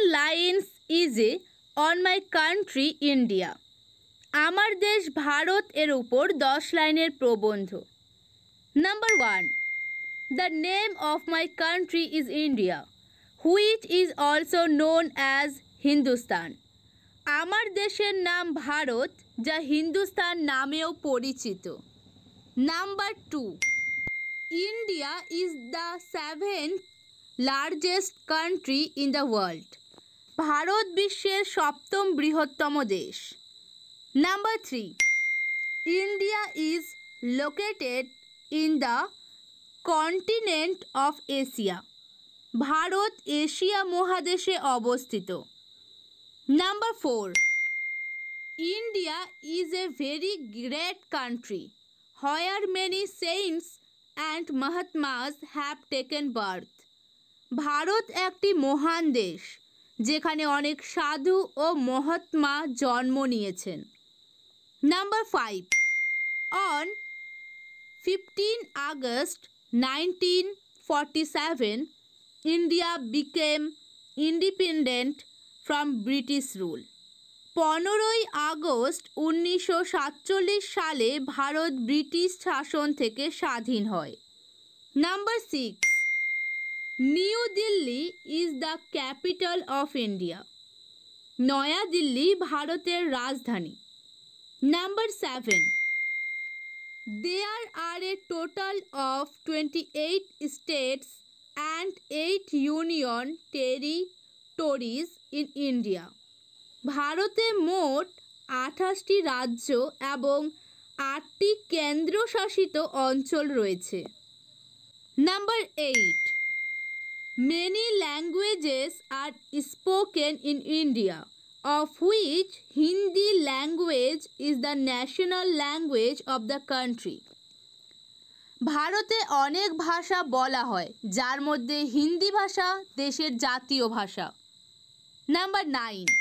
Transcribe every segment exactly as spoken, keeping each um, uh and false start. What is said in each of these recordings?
lines easy on my country India. আমার দেশ ভারত এর উপর দশ লাইনের প্রবন্ধ। Number one. The name of my country is India, which is also known as Hindustan. আমার দেশের নাম ভারত, যা হিন্দুস্তান নামেও পরিচিত। Number two. India is the seventh largest country in the world. Bharat বিশ্বের সপ্তম বৃহত্তম দেশ। Number three. India is located in the continent of Asia. Bharat এশিয়া মহাদেশে অবস্থিত। Number four. India is a very great country where many saints and Mahatmas have taken birth. Bharat একটি মহান দেশ যেখানে অনেক সাধু ও মহাত্মা জন্ম নিয়েছেন। Number five. On fifteenth August nineteen forty-seven, India became independent from British rule. পনেরোই আগস্ট উনিশশো সাতচল্লিশ সালে ভারত ব্রিটিশ শাসন থেকে স্বাধীন হয়। Number six. New Delhi is the capital of India. নয়া দিল্লি ভারতের রাজধানী। Number seven. There are a total of twenty-eight states and eight union territories in India. ভারতে মোট আঠাশটি রাজ্য এবং আটটি কেন্দ্রশাসিত অঞ্চল রয়েছে। Number eight. Many languages are spoken in India, of which Hindi language is the national language of the country. ভারতে অনেক ভাষা বলা হয়, যার মধ্যে হিন্দি ভাষা দেশের জাতীয় ভাষা। Number nine.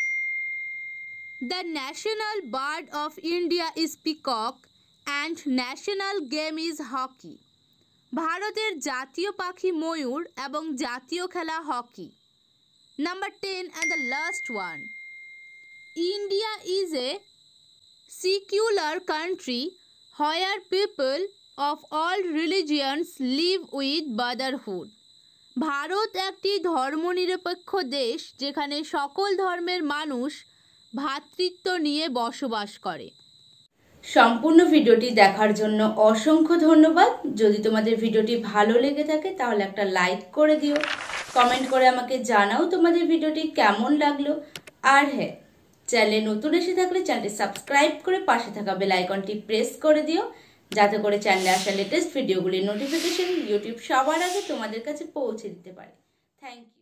The national bird of India is peacock and national game is hockey. ভারতের জাতীয় পাখি ময়ূর এবং জাতীয় খেলা hockey. Number ten and the last one. India is a secular country where people of all religions live with brotherhood. Bharat একটি ধর্মনিরপেক্ষ দেশ যেখানে সকল ধর্মের মানুষ ভ্রাতৃত্ব নিয়ে বসবাস করে। সম্পূর্ণ ভিডিওটি দেখার জন্য অসংখ্য ধন্যবাদ। যদি তোমাদের ভিডিওটি ভালো লেগে থাকে তাহলে একটা লাইক করে দিও, কমেন্ট করে আমাকে জানাও তোমাদের ভিডিওটি কেমন লাগলো। আর হ্যাঁ, চ্যানেলে নতুন এসে থাকলে চ্যানেলটি সাবস্ক্রাইব করে পাশে থাকা বেল আইকনটি প্রেস করে দিও, যাতে করে চ্যানেলে আসা লেটেস্ট ভিডিওগুলির নোটিফিকেশন ইউটিউব সবার আগে তোমাদের কাছে পৌঁছে দিতে পারে। Thank you.